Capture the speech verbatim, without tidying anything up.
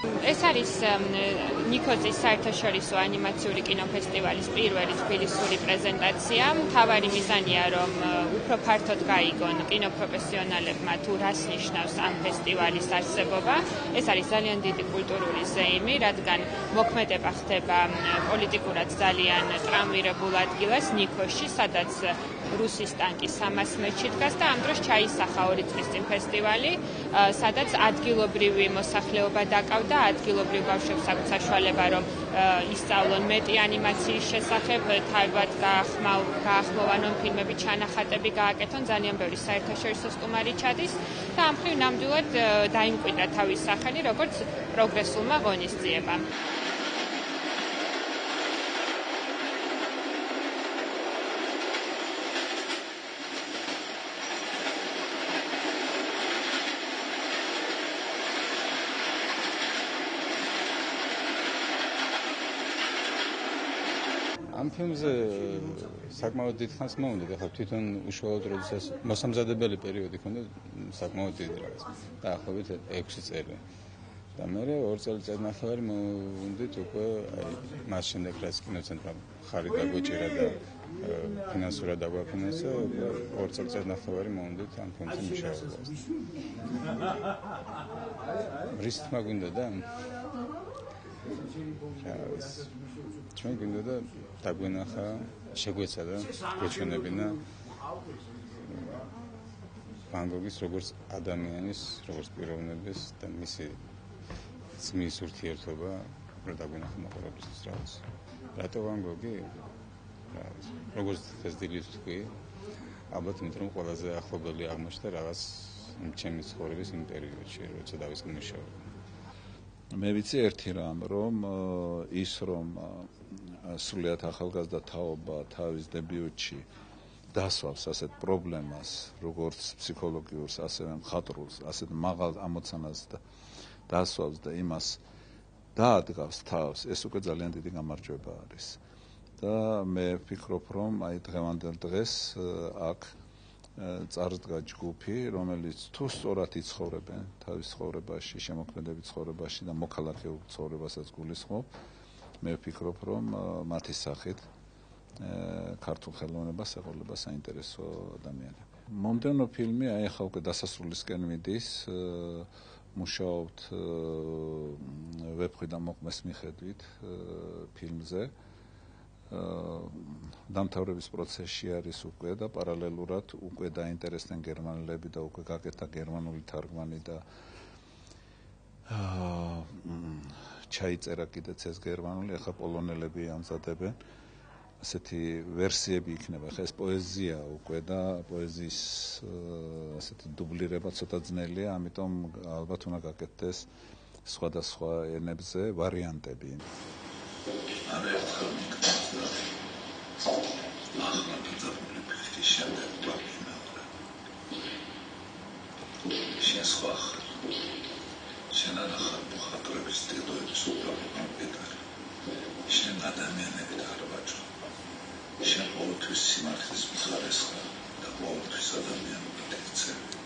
ეს არის ნიქოზის საერთაშორისო ანიმაციური კინოფესტივალის პირველი თბილისური პრეზენტაცია. მთავარი მიზანია, რომ უფრო ფართოდ გაიგონ კინოპროფესიონალებმა თუ რას ნიშნავს ამ ფესტივალის არსებობა. ეს არის ძალიან დიდი კულტურული ზეიმი, რადგან მოქმედება ხდება პოლიტიკურად ძალიან ტრამვირებულ ადგილას ნიქოზში, სადაც რუსის ტანკი სამას მეტრში დგას და ამ დროს ჩაისახა ორი წლის წინ ფესტივალი, სადაც ადგილობრივი მოსახლეობა დაკავდა, ადგილობრივ ბავშვებს აქვთ საშუალება, რომ ისწავლონ მეტი ანიმაციის შესახებ, თავად გაახმოვანონ ფილმები, ჩანახატები გააკეთონ, ძალიან ბევრი საერთაშორისო სტუმარი ჩადის და ამ მხრივ ნამდვილად დაიმკვიდრა თავის სახელი, როგორც პროგრესულმა ღონისძიებამ. ამ ფილმზე საკმაოდ დიდ ხანს მოვიდა, ხა თვითონ უშუალოდ როდესაც მოსამზადებელი პერიოდი ქონდა საკმაოდ დიდი რაღაც. დაახლოებით ექვსი წელი. და მე ორ წელიწად ნახევარი მოვიდით უკვე აი მას შემდეგ რაც კინოცენტრმა ხარი დაგვეჭირა და ფინანსურად დაგვაფინანსა, უკვე ორ წელიწად ნახევარი მოვიდით ამ ფილმზე მუშაობას. რის თქმა გვინდა და ჩვენ გვინდა და დაგვენახა, შეგვეცადა გვეჩვენებინა ვან გოგის როგორც ადამიანის, როგორც პიროვნების და მისი ძმის ურთიერთობა, რომ დაგვენახა მოყოლებისთვის რაღაც. რატო ვან გოგი? როგორც თესდილის თქვი, ალბათ იმიტომ რომ ყველაზე ახლობელი აღმოჩნდა რაღაც ჩემი ცხოვრების იმ პერიოდში, როცა დავიწყე მუშაობა. მე ვიცი ერთი რამ, რომ ის რომ სრულიად ახალგაზრდა თაობა თავის დებიუტში დასვავს ასეთ პრობლემას, როგორც ფსიქოლოგიურს, ასევე მხატვრულს, ასეთ მაღალ ამოცანას და დასვავს და იმას დაადგავს თავს, ეს უკვე ძალიან დიდი გამარჯვება არის. და მე ვფიქრობ, რომ აი დღევანდელ დღეს აქ წარსდგა ჯგუფი, რომელიც თუ სწორად იცხოვრებენ თავის ცხოვრებაში, შემოქმედებით ცხოვრებაში და მოქალაქეულ ცხოვრებასაც გულისხმობ, მე ვფიქრობ, რომ მათი სახით ქართულ ხელოვნებას ეყოლება საინტერესო ადამიანები. მომდევნო ფილმი აი ახლა უკვე დასასრულისკენ მიდის, მუშაობთ ვებხვი და მოყმეს მიხედვით ფილმზე. დამთავრების პროცესში არის უკვე და პარალელურად უკვე დაინტერესდნენ გერმანელები და უკვე გაკეთდა გერმანული თარგმანი და ჩაიწერა კიდეც ეს გერმანული, ახლა პოლონელები ამზადებენ. ასეთი ვერსიები იქნება. ხა ეს პოეზია უკვე და პოეზიის ასეთი დუბლირება ცოტა ძნელია, ამიტომ ალბათ უნდა გაკეთდეს სხვადასხვა ენებზე ვარიანტები. არ ერთხელ მიგწევდა ახლა დაძაბული ფიქრის შემდეგ ვაკინაურა შენ სხვა შენ ახალ მხატვრების სტილოების უბრალოდ გამყიდარი შენ ადამიანებით არ ვაჭრო შენ ყოველთვის სიმართლის მხარეს ხარ და ყოველთვის ადამიანურად იქცევი